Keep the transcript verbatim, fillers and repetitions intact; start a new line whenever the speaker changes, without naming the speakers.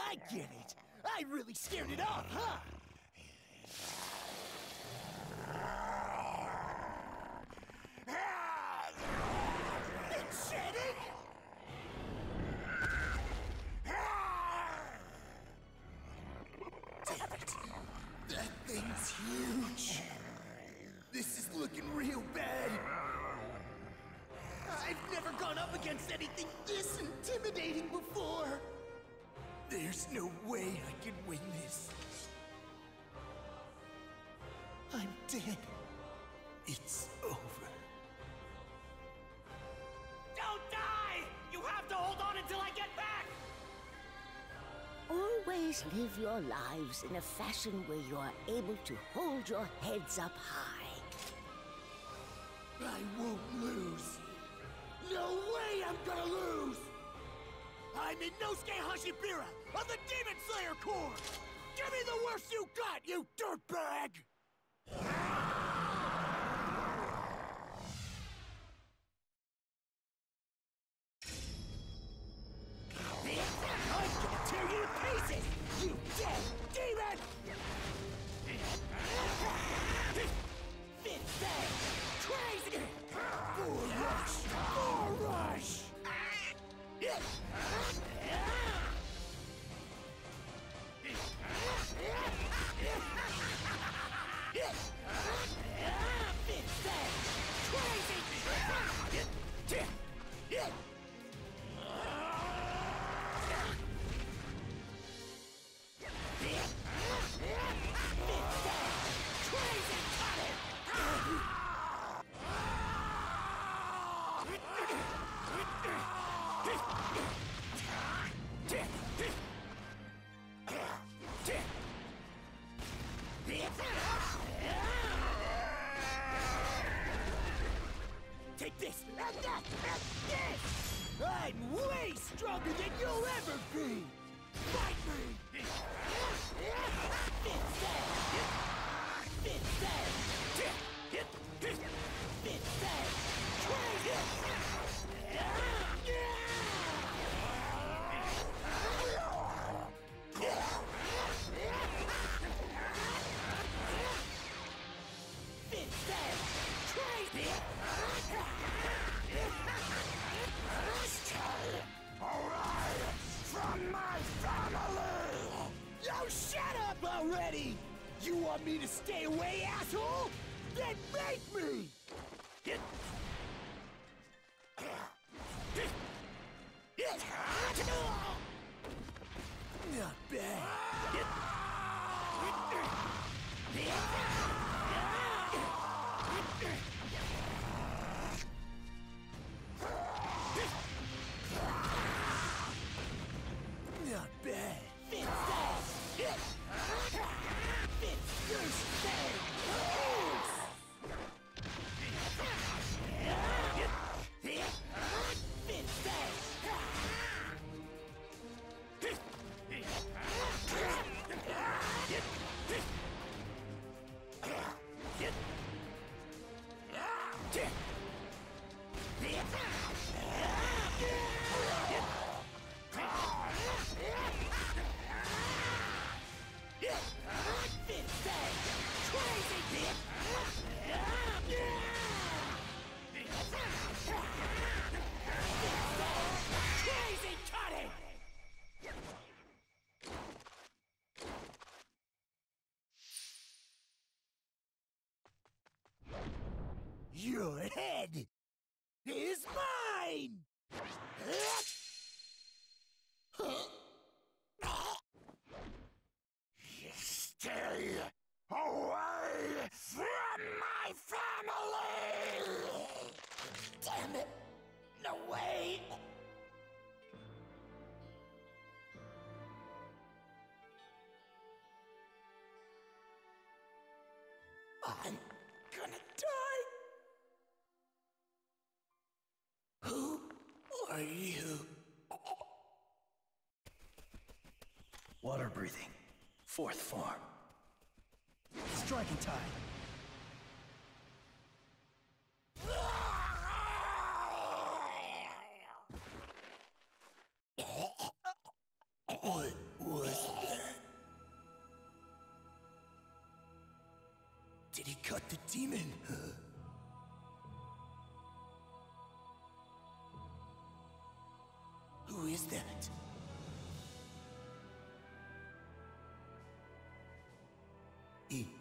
I get it. I really scared it off, huh? It's shedding? Damn it. That thing's huge. This is looking real bad. I've never gone up against anything this intimidating before. There's no way I can win this. I'm dead. It's over.
Don't die! You have to hold on until I get back!
Always live your lives in a fashion where you are able to hold your heads up high.
I won't lose. No way I'm gonna lose! I'm Inosuke Hashibira of the Demon Slayer Corps! Give me the worst you got, you dirtbag! I'm gonna tear you to pieces, you dead demon! Fifth day! Crazy! Full rush! Full rush! Fifth day! Crazy! Take this, and that, and this! I'm way stronger than you'll ever be! Fight me! Fifth day! Fifth day! Fifth day! Crazy! Fifth day! Crazy! Stay away from my family! Yo, shut up already! You want me to stay away, asshole? Then make me! Not bad. Not bad. Fifth day. Fifth day. Fifth day. Crazy cutting! Your head is mine! Stay away from my family! Damn it! No way! I'm gonna die! Who are you?
Water breathing. Fourth form.
Striking tide. What was He cut the demon. Who is that? He